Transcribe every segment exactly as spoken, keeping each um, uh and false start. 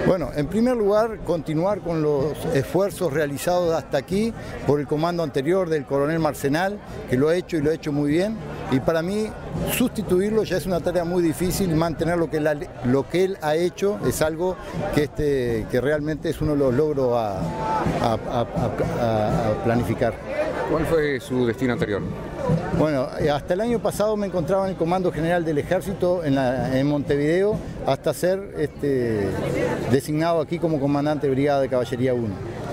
Bueno, en primer lugar, continuar con los esfuerzos realizados hasta aquí por el comando anterior del coronel Marcenal, que lo ha hecho y lo ha hecho muy bien. Y para mí, sustituirlo ya es una tarea muy difícil, y mantener lo que, la, lo que él ha hecho es algo que, este, que realmente es uno de los logros a, a, a, a, a planificar. ¿Cuál fue su destino anterior? Bueno, hasta el año pasado me encontraba en el Comando General del Ejército en, la, en Montevideo, hasta ser este, designado aquí como comandante de Brigada de Caballería uno.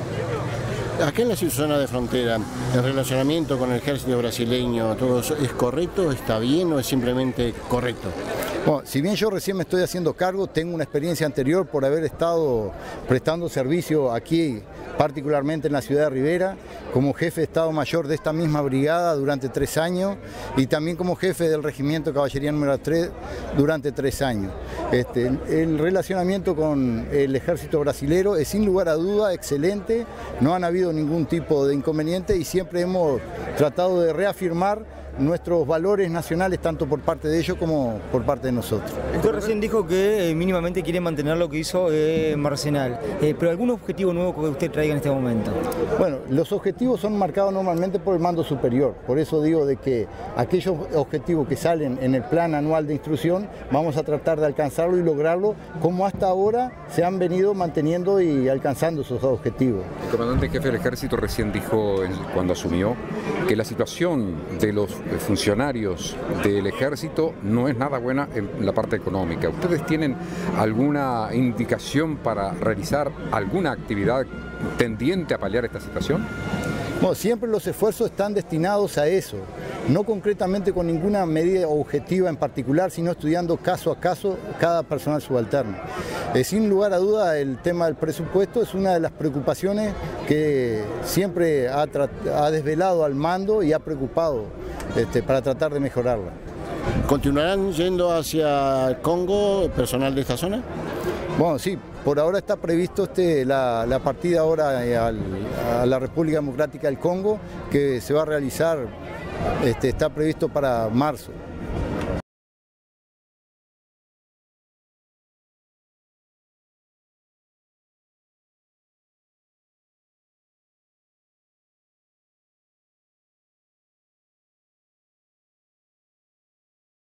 Acá en la zona de frontera, el relacionamiento con el ejército brasileño, ¿todo eso es correcto, está bien o es simplemente correcto? Bueno, si bien yo recién me estoy haciendo cargo, tengo una experiencia anterior por haber estado prestando servicio aquí, particularmente en la ciudad de Rivera, como jefe de Estado Mayor de esta misma brigada durante tres años y también como jefe del Regimiento de Caballería número tres durante tres años. Este, el, el relacionamiento con el ejército brasilero es sin lugar a duda excelente, no han habido ningún tipo de inconveniente y siempre hemos tratado de reafirmar nuestros valores nacionales tanto por parte de ellos como por parte de nosotros. Usted recién dijo que eh, mínimamente quiere mantener lo que hizo eh, Marcenal, eh, pero ¿algún objetivo nuevo que usted traiga en este momento? Bueno, los objetivos son marcados normalmente por el mando superior, por eso digo de que aquellos objetivos que salen en el plan anual de instrucción vamos a tratar de alcanzarlo y lograrlo como hasta ahora se han venido manteniendo y alcanzando esos objetivos. El comandante jefe del ejército recién dijo cuando asumió que la situación de los funcionarios del ejército no es nada buena en la parte económica. ¿Ustedes tienen alguna indicación para realizar alguna actividad tendiente a paliar esta situación? Bueno, siempre los esfuerzos están destinados a eso, no concretamente con ninguna medida objetiva en particular, sino estudiando caso a caso cada personal subalterno. Eh, sin lugar a duda, el tema del presupuesto es una de las preocupaciones que siempre ha, ha desvelado al mando y ha preocupado este, para tratar de mejorarla. ¿Continuarán yendo hacia el Congo personal de esta zona? Bueno, sí, por ahora está previsto este, la, la partida ahora al, a la República Democrática del Congo, que se va a realizar, este, está previsto para marzo.